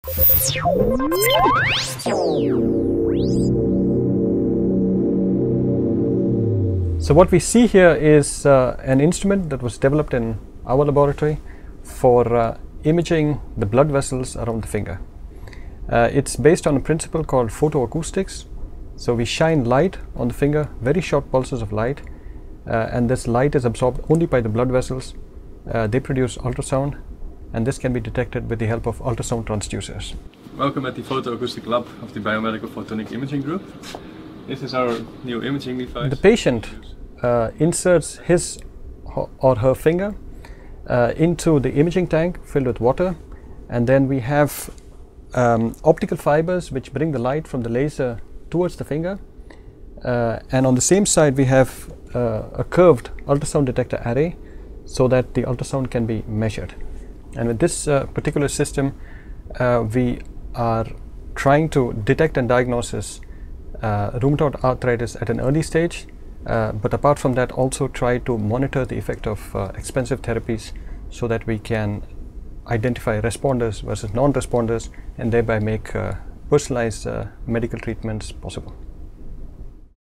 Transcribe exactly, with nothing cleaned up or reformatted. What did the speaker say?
So what we see here is uh, an instrument that was developed in our laboratory for uh, imaging the blood vessels around the finger. Uh, it's based on a principle called photoacoustics. So we shine light on the finger, very short pulses of light, uh, and this light is absorbed only by the blood vessels. Uh, they produce ultrasound, and this can be detected with the help of ultrasound transducers. Welcome at the Photoacoustic Lab of the Biomedical Photonic Imaging Group. This is our new imaging device. The patient uh, inserts his or her finger uh, into the imaging tank filled with water, and then we have um, optical fibers which bring the light from the laser towards the finger, uh, and on the same side we have uh, a curved ultrasound detector array so that the ultrasound can be measured. And with this uh, particular system uh, we are trying to detect and diagnose uh, rheumatoid arthritis at an early stage, uh, but apart from that also try to monitor the effect of uh, expensive therapies so that we can identify responders versus non-responders and thereby make uh, personalized uh, medical treatments possible.